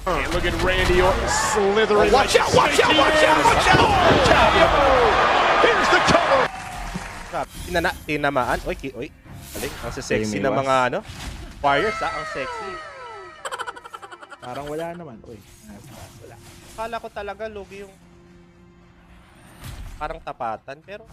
And look at Randy Orton slithering. Watch out, watch out, watch out, watch out! Here's the cover. Tinamaan. Uy. Aling, ang sexy na mga ano. Warriors ang sexy. Parang wala naman. Uy, wala. Akala ko talaga lugi yung parang tapatan pero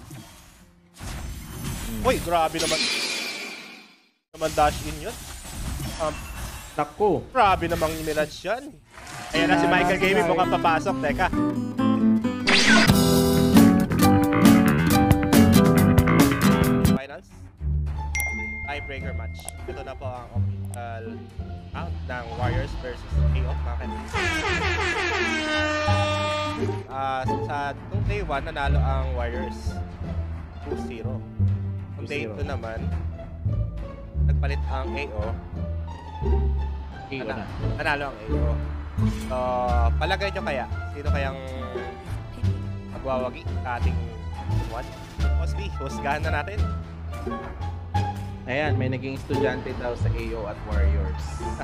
uy, grabe naman. Dash in yun. Naku. Grabe namang Mirage yan. Ayan na si Michael Gaming mukhang papasok. Teka. Finals. Tiebreaker match. Ito na po ang official round ng Warriors versus AO. Bakit? Sa nung day 1, nanalo ang Warriors 2-0. Nung day 2 naman, nagpalit ang AO. Nanalo ang AO. So, palagay nyo kaya, sino kayang magwawagi sa ating 1? Osby, husgahan na natin. Ayan, may naging estudyante daw sa AO at Warriors.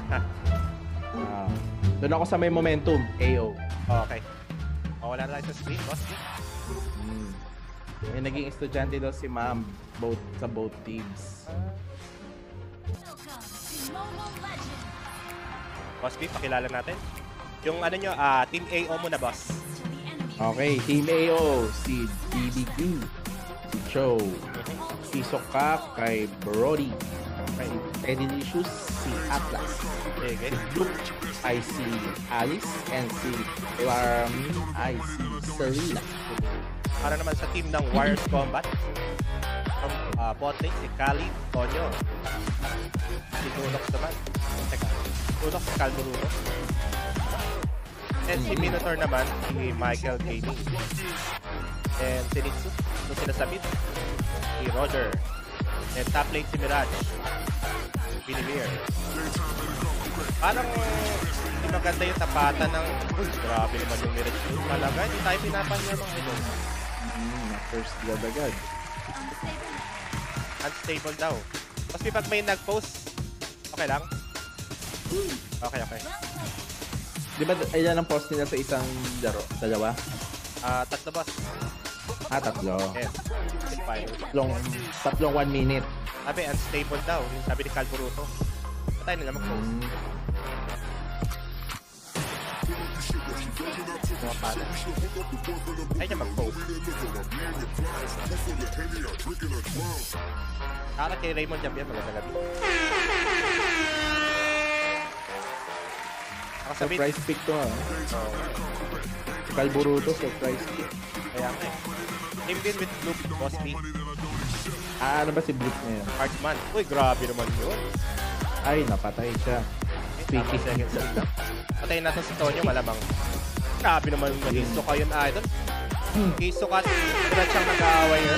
Doon ako sa may momentum, AO. Okay. Wala na tayo sa screen, Osby. May naging estudyante daw si Ma'am sa both teams. Osby, pakilala natin. Yung ano nyo, Team AO muna, boss. Okay, Team AO, si BBQ, si Cho, si Sokak, kay Brody, kay Edilicious, si Atlas, Okay. Luke, I see Alice, and si Larmy, I see Serena. Para naman sa team ng Warriors Combat. From bot lane, si Kali, Tonyo. Si Dunox naman. Teka, Dunox, Calburuno. And si Minotaur naman, si Michael Gaming. And si Nitsu, ito sila sa mid. Si Roger. And top lane si Mirage. Binimir. Parang hindi maganda yung tapatan ng... Uy, grabe naman yung Mirage. Talaga, hindi tayo pinapanyor mga ito. First blood agad. Unstable daw. Kasi pag may nag-post, okay lang? Okay. Di ba ilan ang post nila sa isang laro? Dalawa? Tatlo, boss. Tatlo. Yes. In finals. Tatlong 1 minute. Sabi, unstable daw. Yung sabi ni Calburuto. Patay nila mag-post. Mga pala. Ay niya mag-post. Para kay Raymond Javier, magandang gabi. Surprise pick to ha. Calburuto, surprise pick. Kaya nga eh. Team din with Luke, Osby. Ano ba si Blue na yun? Hartman. Uy, grabe naman yun. Ay, napatay siya. Speaking seconds lang. Patayin natin si Tonyo, malamang. Grabe naman yung Hisoka yun, idol. Hisoka, pinat siyang nag-aaway yun.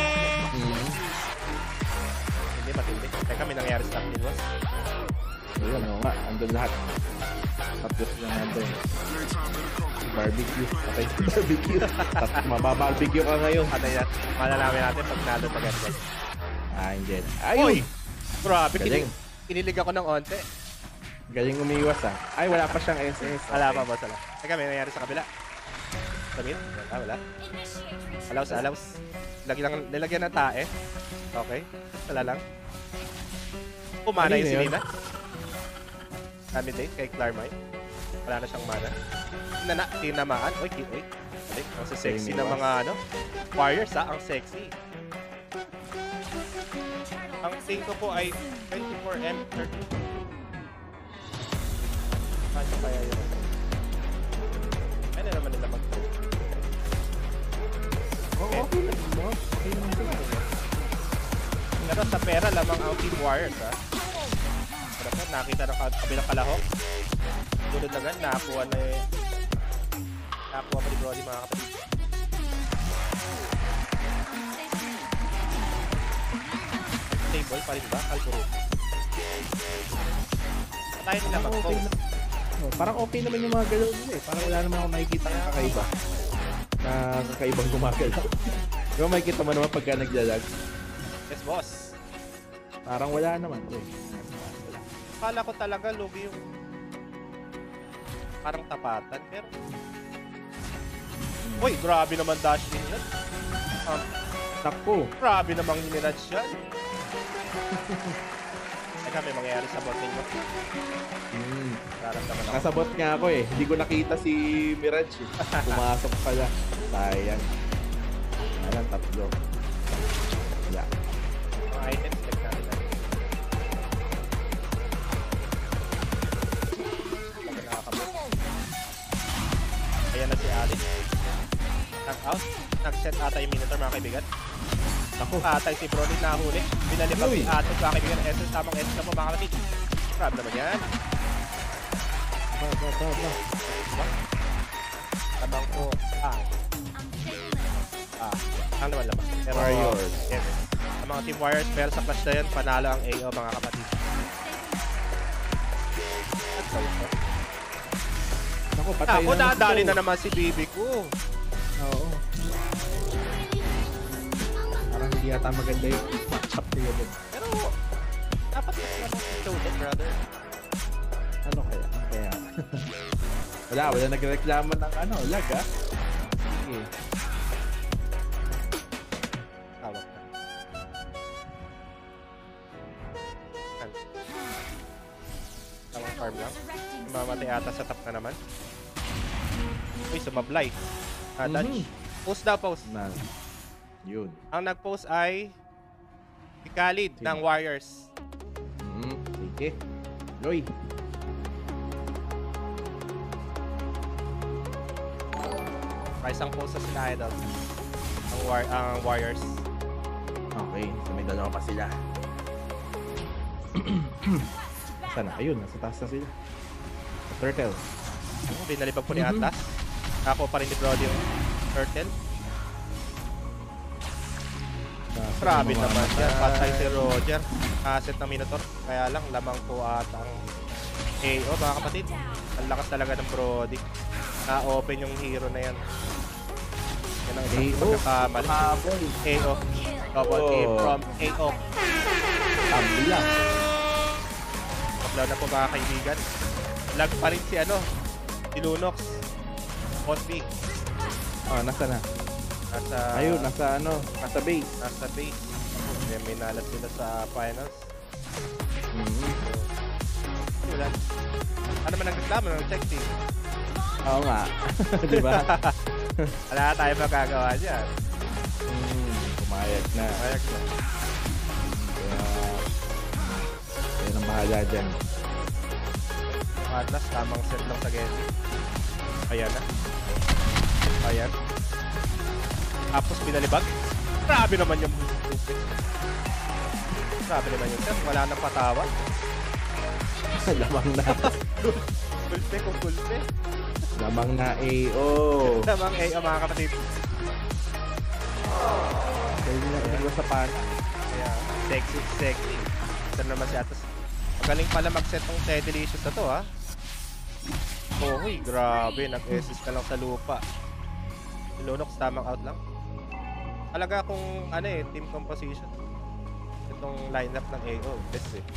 Hindi, matindi. Teka, may nangyari sa top was. Ayun, ano nga. Andun lahat. Tapos lang nandun. Barbecue. Patay si barbecue. Mababarbecue ka ngayon. Patay yan. Malalamin natin pag nalo pag-agad. Hindi. Ayun! Grabe, Galing. kinilig ako ng onte. Galing umiwas ah. Ay, wala pa siyang SS. Wala pa, boss. Wala. Teka, may nangyari sa kabila. Sabihin? Wala. Alaws. Nilagyan ng tae. Okay. Wala lang. Umana yung si Nina. Kami din, kay Clarmite. Wala na siyang mana. Tinamaan. Uy. Ang sexy na mga Warriors ang sexy. Ang thing ko po ay 24M30. Paano kaya yun? Ano naman nila mag-post? Okay. Pero sa pera lamang ang Team Warriors, ha? Pero po, nakita ng kabilang kalahok. Tulad na gan, nakakuha pa ni Brody, mga kapatid. Stable pa rin ba? Calburuto. Tayo nila mag-post. Parang okay naman yung mga galaw nila eh. Parang wala naman ako makikita ng kakaiba. Na kakaibang gumagalaw. Pero makikita mo naman pagka naglalag. Yes, boss. Parang wala naman. Akala ko talaga lugi yung parang tapatan, pero... Uy, grabe naman dash din yan. Takpo. Grabe namang minirage yan. Teka, may mangyayari sa boting mo. Nararamdaman ako. Nasabot nga ako eh. Hindi ko nakita si Mirage eh. Pumasok pala. Sayang. Ayan, tatlo. Wala. Mga items, check natin. Ayan na si Alice. Knock-out. Nag-set ata yung Minotaur, mga kaibigan. Ako. Atay si Broly nahuli. Binalibag si Atos, mga kaibigan. SS, tamang SS na po, mga kapatid. Problem naman yan. Ba. Tamang po. Ang naman. Pero, Warriors. Yes. Ang mga Team Warriors, pero sa clash na yan, panalo ang AO, mga kapatid. Ako, patay Ako, na nadali ito. na naman si Bibi ko. Oo. Parang hindi yata maganda yung matchup niya din. Pero, dapat mas naman si Choden, brother. Ano kaya? Wala nagreklamo ng lag ah. Sige. Tawag na. Tamang farm lang. Mamatay ata sa top na naman. Uy, sumablay. Dodge. Post daw, post. Na. Yun. Ang nag-post ay si Khalid ng Warriors. Sige. Loy. Isang post sa sila idol. Ang Warriors. Okay. So may dalawa pa sila. Sana? Ayun. Nasa taas na sila. Turtle. Binalibag po ni Atlas. Ako pa rin ni Brody yung Turtle. Grabe naman yan. Patay si Roger. Asset ng Minotaur. Kaya lang, lamang po ata ang AO, mga kapatid. Ang lakas talaga ng Brody. Na-open yung hero na yan. Yan ang isang pagkakamali. AO. Double kill from AO. Tabla. Paglaw na po, mga kaibigan. Lag pa rin si si Lunox. Osby. Oh, nasa na? Nasa... Ayun, nasa nasa base. Nasa base. Kaya may nalas sila sa finals. Wala. Ano man ang reklamo ng check team? Oo nga. Di ba? Wala tayo magagawa dyan. Pumayag na. Mayag na. Kaya ang bahala dyan. Yung Atlas, tamang set lang sa Genji. Ayan na. Ayan. Tapos binalibag. Grabe naman yung movement. Grabe naman yun, sir. Wala nang patawad. Lamang na. Gulpe kung gulpe. Lamang na AO. Lamang AO, mga kapatid. Kaya nila inagawa sa pana. Kaya, sexy. Ito naman si Atos. Magaling pala mag-set ng T-Delicious na to, ha? Oh, huy, grabe. Nag-SS ka lang sa lupa. Lunox, tamang out lang. Talaga kung, team composition. Itong lineup ng AO, best eh.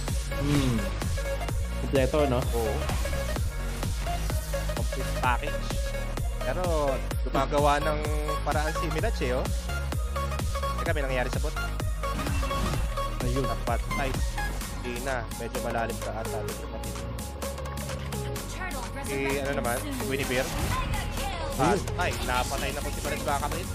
Kompleto, no? Oo. Complete package. Pero, gumagawa ng paraan si Mirage, oh. Teka, may nangyayari sa bot. Ayun. Dapat nice. Hindi na. Medyo malalim ka ata. Naman? Si Winnie Bear. Ay, napatay na po si Mirage, mga kapatid.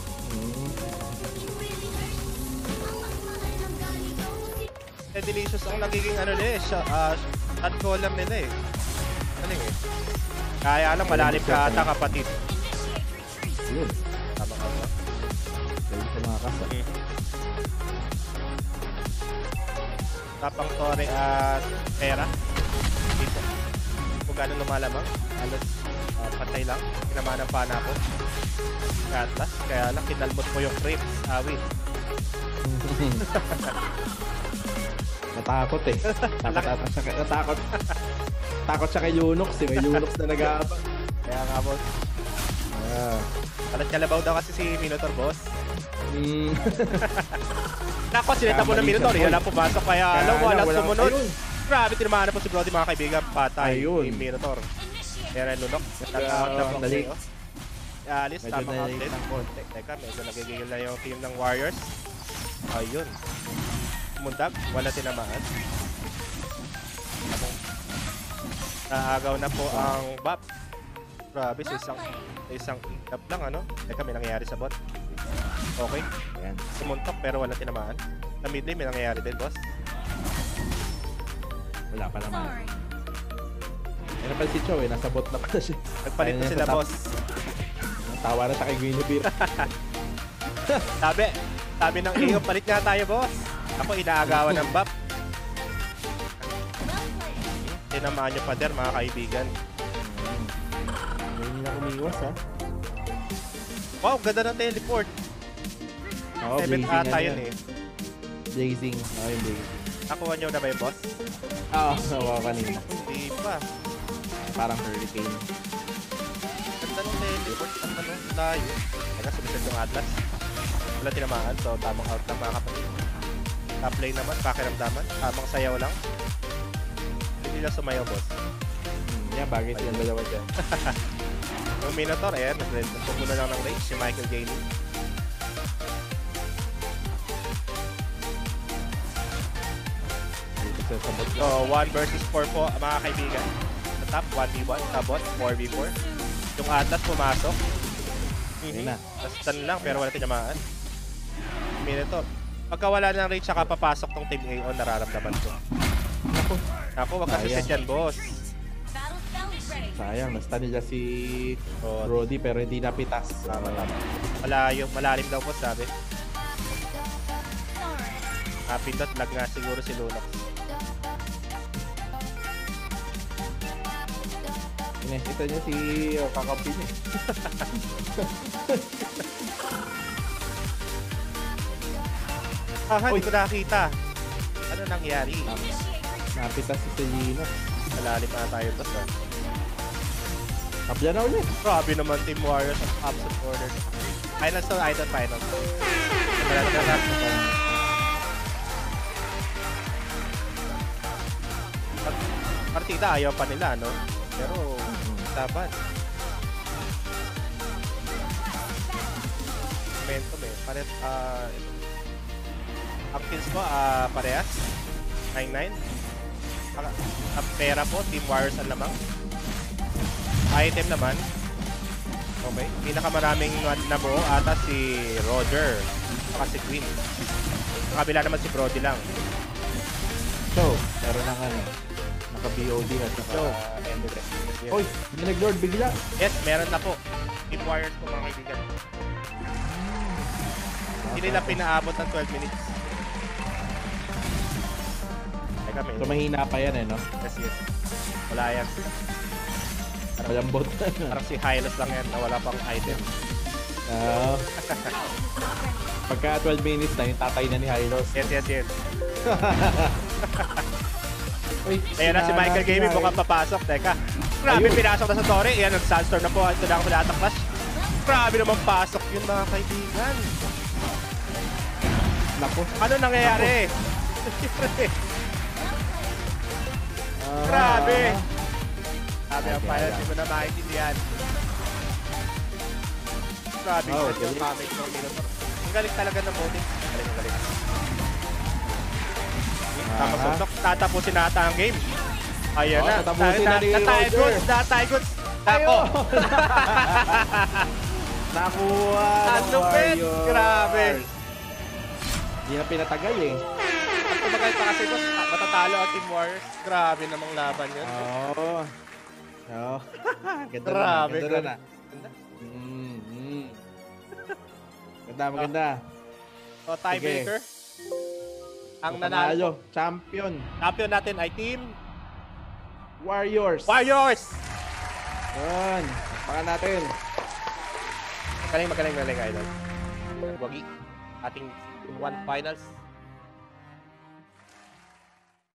Delicious ang nagiging shot caller nila eh. Galing eh. Kaya lang malalim ka ata, kapatid. Yun. Tama ka ba? Kaya sa mga kasa. Tapang Torre at Pera. Dito. Kung gano'n lumalamang. Alas patay lang. Kinama ng pana ko. Atlas. Kaya lang kinalmot mo yung frames. Awit. Natakot eh. Natakot. Takot siya kay Lunox eh. May Lunox na nag-aabang. Kaya nga, boss. Alat kalabaw daw kasi si Minotaur, boss. Nako, sinita mo ng Minotaur. Yan lang pumasok. Kaya alam, walang sumunod. Grabe, tinamaan na po si Brody, mga kaibigan. Patay Ayun. ni Minotaur. Ayan, lunok. Nag-out na po dali. kayo. Alis, Medyo tamang nalilate outlet. ng konti. Teka, medyo nagigigil na yung team ng Warriors. Ayun. Mundag, wala tinamaan. Naagaw na po ang BAP. Grabe, sa isang up lang, ano? Teka, may nangyayari sa bot. Okay. Ayan. Sumuntok pero wala tinamaan. Sa mid lane, may nangyayari din, boss. Wala pa naman. Ano pa si Chow eh, nasa bot na pala siya. Nagpalit na Ayun, sila, sa top. boss. Tawa na siya kay Guinevere. Sabi ng iyo, palit nga tayo, boss. Ako, inaagawan ng BAP. Tinamaan nyo pa der, mga kaibigan. Hindi nila umiwas ha. Wow, ganda ng teleport. Oo, 7 blazing ata ano yun yan. eh. Blazing. Oo, yung blazing. Nakuha nyo na ba yung boss? Oo, nakuha kanina. Hindi pa. Parang hurricane. Ganda ng teleport. Ang ano, tayo. Teka, sumisid yung Atlas. Wala tinamaan, so tamang out lang mga kapatid. Top lane naman, pakiramdaman. Tamang sayaw lang. Hindi nila sumayaw, boss. Yan, bagay silang dalawa dyan. Yung Minotaur, ayan, nagpumuna lang ng range si Michael Gaming. Dito sa sabot So, 1 versus 4 po, mga kaibigan. Sa top, 1v1, sa bot, 4v4. Yung Atlas pumasok. Ayun na. Tapos stun lang, pero wala tinamaan. Minotaur. Pagka wala ng range, saka papasok tong Team AO, nararamdaman ko. Ako. Ako, wag kasi Sayang. set yan, boss. Sayang, nasta nila si Oh, Brody pero hindi napitas. tama, tama. Malayo, malalim daw po, sabi. Pindot, lag nga siguro si Lunox. Inesita niya si Kakapin eh. Hindi Uy. ko nakita. Ano nangyari? Napitas si Selino. Malalim na tayo, boss. Ah. Kapya na ulit. Grabe naman Team Warriors at Absolute Order. Finals to Idol Finals. Partida ayaw pa nila, no? Pero, laban. Momentum eh. Paret, ang kills ko, parehas. 9-9. Ang pera po, Team Warriors ang lamang. Item naman. Okay. Pinakamaraming nabuo ata si Roger. Saka si Queen. Sa kabila naman si Brody lang. So, meron ng ano. Naka-BOD at saka So, Endless. Yes. Uy, may nag-lord bigla. Yes, meron na po. Team Warriors po mga kaibigan. Hindi nila pinaabot ng 12 minutes. Teka, may. So, mahina pa yan eh, no? Yes, yes. Wala yan. Malambot. Parang si Hylos lang yan na wala pang item. Pagka 12 minutes na, yung tatay na ni Hylos. Yes, yes, yes. Uy, Ayan na si Michael Gaming, mukhang papasok. Teka. Grabe, Ayun. pinasok na sa Torre. Ayan, nag-Sunstorm na po. Ito na ako mula attack flash. Grabe naman pasok yun, mga kaibigan. Naku. Ano nangyayari? Grabe. Sabi ang pilot, hindi mo na maintindihan. Grabe, Oh, yung galing. comment ng Minotaur. Ang galing talaga ng voting. Galing, galing. Tapos suntok, tatapusin nata ang game. Ayan Oh, na. tatapusin na ni Natay Roger. goods, natay goods. Tako. Nakuha ng Ang lupit. Warriors. Grabe. Hindi na pinatagal eh. At tumagal pa kasi boss, matatalo ang Team Warriors. Grabe namang laban yun. Oo. Oo. Ganda Grabe. na. Ganda na. Ganda. Ganda, maganda. So, tiebreaker. Ang Panalo. nanalo. Champion. Champion natin ay Team Warriors. Warriors! Yan. Pakan natin. Magaling, magaling, magaling, idol. Wagi. Ating 1 finals.